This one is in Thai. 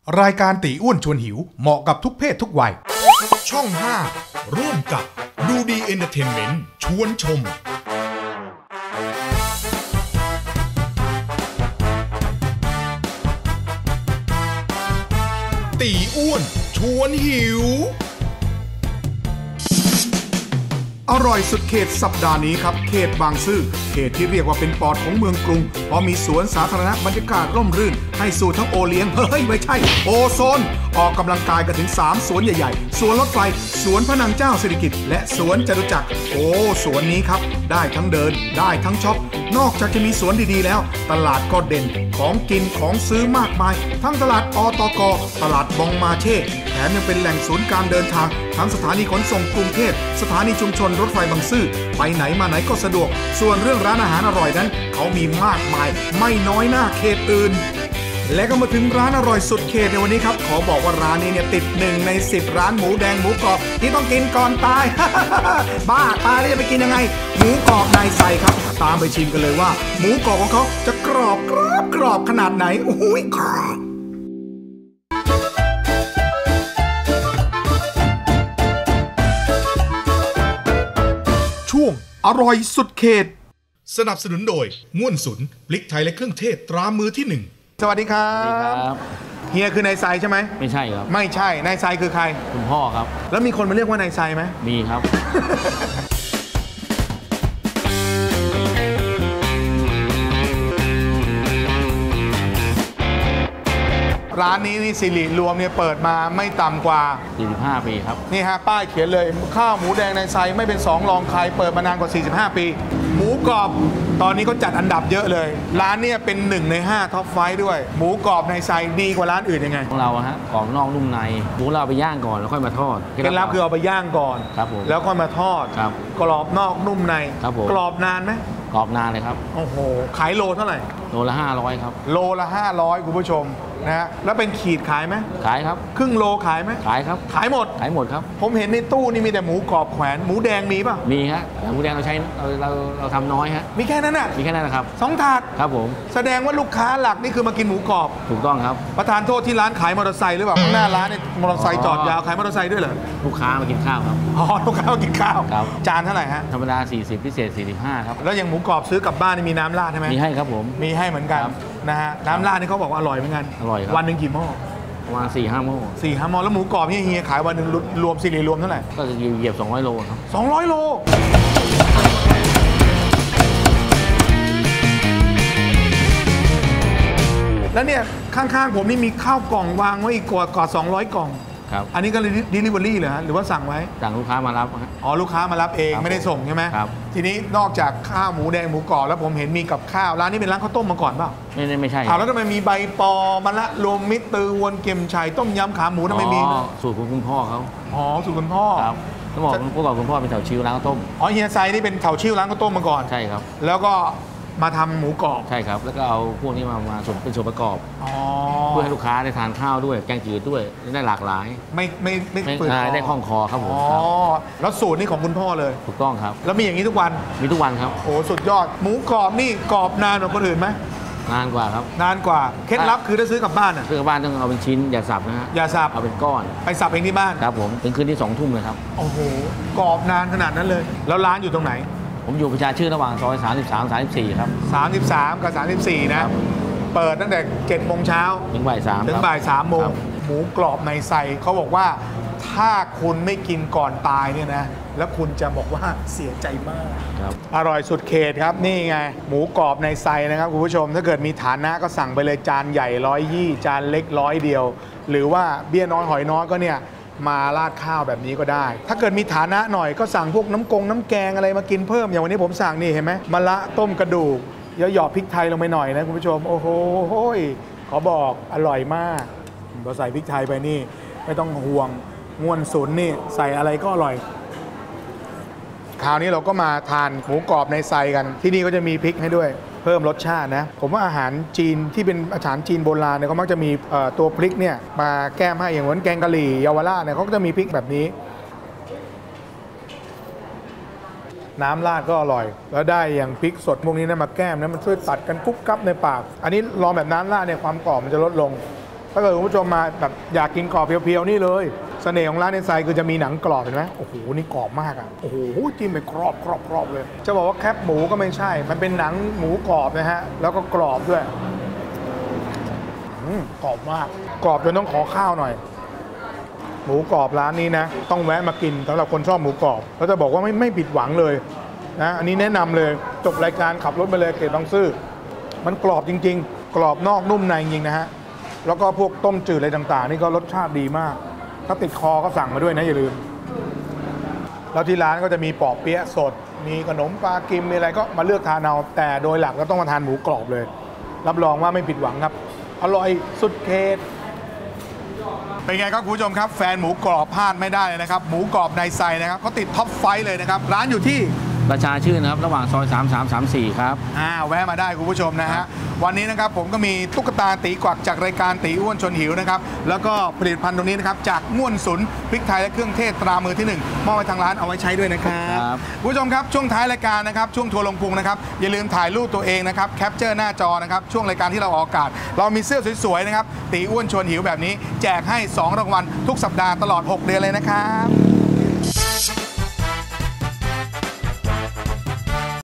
รายการตีอ้วนชวนหิวเหมาะกับทุกเพศทุกวัยช่อง5ร่วมกับดูดีเอนเตอร์เทนเมนต์ชวนชมตีอ้วนชวนหิวอร่อยสุดเขตสัปดาห์นี้ครับเขตบางซื่อเขตที่เรียกว่าเป็นปอดของเมืองกรุงเพราะมีสวนสาธารณะบรรยากาศร่มรื่นให้สู่ทั้งโอเลี้ยงเฮ้ยไม่ใช่โอโซนออกกำลังกายกันถึง3สวนใหญ่ๆสวนรถไฟสวนพระนางเจ้าสิริกิติ์และสวนจตุจักรโอ้สวนนี้ครับได้ทั้งเดินได้ทั้งช็อปนอกจากจะมีสวนดีๆแล้วตลาดก็เด่นของกินของซื้อมากมายทั้งตลาดอตกตลาดบองมาเช่แถมยังเป็นแหล่งศูนย์การเดินทางทั้งสถานีขนส่งกรุงเทพสถานีชุมชนรถไฟบางซื่อไปไหนมาไหนก็สะดวกส่วนเรื่องร้านอาหารอร่อยนั้นเขามีมากมายไม่น้อยหน้าเขตอื่นและก็มาถึงร้านอร่อยสุดเขตในวันนี้ครับขอบอกว่าร้านนี้เนี่ยติด1 ใน 10ร้านหมูแดงหมูกรอบที่ต้องกินก่อนตาย บ้าตายแล้วจะไปกินยังไงหมูกรอบนายใส่ครับตามไปชิมกันเลยว่าหมูกรอบของเขาจะกรอบขนาดไหนโอ้ยกรอบช่วงอร่อยสุดเขตสนับสนุนโดยง่วนสุนพริกไทยและเครื่องเทศตรามือที่1สวัสดีครับเฮียคือนายไซใช่ไหมไม่ใช่ครับไม่ใช่นายไซคือใครคุณพ่อครับแล้วมีคนมาเรียกว่านายไซไหมมีครับร้านนี้นี่สิริรวมเนี่ยเปิดมาไม่ต่ำกว่า 45 ปีครับนี่ฮะป้ายเขียนเลยข้าวหมูแดงนายไซไม่เป็น2รองใครเปิดมานานกว่า45 ปีหมูกรอบตอนนี้ก็จัดอันดับเยอะเลยร้านเนี่ยเป็น1 ใน 5ท็อปไฟว์ด้วยหมูกรอบนายไซดีกว่าร้านอื่นยังไงของเราฮะกรอบนอกนุ่มในหมูเราไปย่างก่อนแล้วค่อยมาทอดเคล็ดลับคือเอาไปย่างก่อนครับผมแล้วค่อยมาทอดครับกรอบนอกนุ่มในครับผมกรอบนานไหมกรอบนานเลยครับโอ้โหขายโลเท่าไหร่โลละ500ครับโลละ500คุณผู้ชมนะฮะแล้วเป็นขีดขายไหมขายครับครึ่งโลขายไหมขายครับขายหมดครับผมเห็นในตู้นี่มีแต่หมูกรอบแขวนหมูแดงมีป่ะมีฮะหมูแดงเราใช้เราทำน้อยฮะมีแค่นั้นน่ะมีแค่นั้นนะครับ 2 ถาดครับผมแสดงว่าลูกค้าหลักนี่คือมากินหมูกรอบถูกต้องครับประธานโทษที่ร้านขายมอเตอร์ไซค์หรือเปล่าข้างหน้าร้านเนี่ยมอเตอร์ไซค์จอดยาวขายมอเตอร์ไซค์ด้วยเหรอลูกค้ามากินข้าวครับอ๋อลูกค้ามากินข้าวครับจานเท่าไหร่ฮะธรรมดา40พิเศษ45ครับแล้วอย่างหมูกรอบซื้อกลับบ้านนี่มีน้ำราดใช่ไหมมีให้ครับผมมีให้เหมือนกันนะฮะน้ำราดนี่เขาบอกว่าอร่อยเหมือนกันอร่อยครับวันหนึ่งกี่หม้อประมาณ4-5 หม้อ 4-5 หม้อแล้วหมูกรอบเฮียขายวันหนึ่งรวมสิริรวมเท่าไหร่ก็จะเหยียบ200 โลครับ 200 โลแล้วเนี่ยข้างๆผมนี่มีข้าวกล่องวางไว้อีกกว่า200 กล่องครับอันนี้ก็delivery เหรอฮะหรือว่าสั่งไว้สั่งลูกค้ามารับอ๋อลูกค้ามารับเองไม่ได้ส่งใช่ไหมครับทีนี้นอกจากข้าวหมูแดงหมูกรอบแล้วผมเห็นมีกับข้าวร้านนี้เป็นร้านข้าวต้มมาก่อนเปล่าไม่ใช่แล้วทำไมมีใบปอมะละรวมมิตรตือวนเก็มชัยต้มยำขาหมูทำไมมีสูตรของคุณพ่อเขาอ๋อสูตรคุณพ่อครับต้องบอกคุณพ่อเป็นแถวชิวร้านข้าวต้มอ๋อเฮียไซนี่เป็นแถวชิวร้านข้าวต้มมาก่อนใช่ครับแล้วก็มาทำหมูกรอบใช่ครับแล้วก็เอาพวกนี้มาเป็นส่วนประกอบเพื่อให้ลูกค้าได้ทานข้าวด้วยแกงจืดด้วยได้หลากหลายไม่เปิดได้คล่องคอครับผมอ๋อแล้วสูตรนี่ของคุณพ่อเลยถูกต้องครับแล้วมีอย่างนี้ทุกวันมีทุกวันครับโอ้สุดยอดหมูกรอบนี่กรอบนานกว่าคนอื่นไหมนานกว่าครับนานกว่าเคล็ดลับคือถ้าซื้อกลับบ้านอ่ะซื้อกลับบ้านต้องเอาเป็นชิ้นอย่าสับนะฮะอย่าสับเอาเป็นก้อนไปสับเองที่บ้านครับผมถึงคืนที่20 ทุ่มเลยครับโอ้โหกรอบนานขนาดนั้นเลยแล้วร้านอยู่ตรงไหนผมอยู่ประชาชื่นระหว่างซอย33-34ครับ 33กับ34นะเปิดตั้งแต่7 โมงเช้าถึงบ่าย 3 ถึงบ่าย 3 โมงหมูกรอบในไซเขาบอกว่าถ้าคุณไม่กินก่อนตายเนี่ยนะแล้วคุณจะบอกว่าเสียใจมากอร่อยสุดเขตครับนี่ไงหมูกรอบในไซนะครับคุณผู้ชมถ้าเกิดมีฐานะก็สั่งไปเลยจานใหญ่120จานเล็ก100 เดียวหรือว่าเบี้ยน้อยหอยน้อยก็เนี่ยมาราดข้าวแบบนี้ก็ได้ถ้าเกิดมีฐานะหน่อยก็สั่งพวกน้ำแกงอะไรมากินเพิ่มอย่างวันนี้ผมสั่งนี่เห็นไหมมะระต้มกระดูกหยอดพริกไทยลงไปหน่อยนะคุณผู้ชมโอ้โหขอบอกอร่อยมากพอใส่พริกไทยไปนี่ไม่ต้องห่วงง่วนสุนนี่ใส่อะไรก็อร่อยคราวนี้เราก็มาทานหมูกรอบในไซกันที่นี่ก็จะมีพริกให้ด้วยเพิ่มรสชาตินะผมว่าอาหารจีนที่เป็นอาหารจีนโบราณเนี่ยเขามักจะมีตัวพริกเนี่ยมาแก้มให้อย่างเหมือนแกงกะหรี่เยาวราชเนี่ยเขาก็จะมีพริกแบบนี้น้ำราดก็อร่อยแล้วได้อย่างพริกสดพวกนี้นะมาแก้มนะมันช่วยตัดกันกุ๊บกับในปากอันนี้ลองแบบน้ำราดเนี่ยความกรอบมันจะลดลงถ้าเกิดคุณผู้ชมมาแบบอยากกินกรอบเพียวๆนี่เลยเสน่ห์ของร้านในไซคือจะมีหนังกรอบเห็นไหมโอ้โหนี่กรอบมากอ่ะโอ้โหจิ้มไปกรอบเลยจะบอกว่าแคบหมูก็ไม่ใช่มันเป็นหนังหมูกรอบนะฮะแล้วก็กรอบด้วยกรอบมากกรอบจนต้องขอข้าวหน่อยหมูกรอบร้านนี้นะต้องแวะมากินสำหรับคนชอบหมูกรอบแล้วจะบอกว่าไม่ผิดหวังเลยนะอันนี้แนะนำเลยจบรายการขับรถมาเลยเขตบางซื่อมันกรอบจริงๆกรอบนอกนุ่มในจริงๆนะฮะแล้วก็พวกต้มจืดอะไรต่างๆนี่ก็รสชาติดีมากถ้าติดคอก็สั่งมาด้วยนะอย่าลืมแล้วที่ร้านก็จะมีปอเปี๊ยะสดมีขนมปลากิมมีอะไรก็มาเลือกทานเอาแต่โดยหลักก็ต้องมาทานหมูกรอบเลยรับรองว่าไม่ผิดหวังครับอร่อยสุดเขตเป็นไงครับคุณผู้ชมครับแฟนหมูกรอบพลาดไม่ได้เลยนะครับหมูกรอบในไซนะครับเขาติดท็อปไฟเลยนะครับร้านอยู่ที่ประชาชื่นนะครับระหว่างซอย3334ครับแวะมาได้คุณผู้ชมนะฮะวันนี้นะครับผมก็มีตุ๊กตาตีกวักจากรายการตีอ้วนชวนหิวนะครับแล้วก็ผลิตภัณฑ์ตรงนี้นะครับจากง่วนสุนพริกไทยและเครื่องเทศตรามือที่1มอบให้ทางร้านเอาไว้ใช้ด้วยนะครับคุณผู้ชมครับช่วงท้ายรายการนะครับช่วงทัวร์ลงพุงนะครับอย่าลืมถ่ายรูปตัวเองนะครับแคปเจอร์หน้าจอนะครับช่วงรายการที่เราออกอากาศเรามีเสื้อสวยๆนะครับตีอ้วนชวนหิวแบบนี้แจกให้2รางวัลทุกสัปดาห์ตลอด6 เดือนเลยนะครับ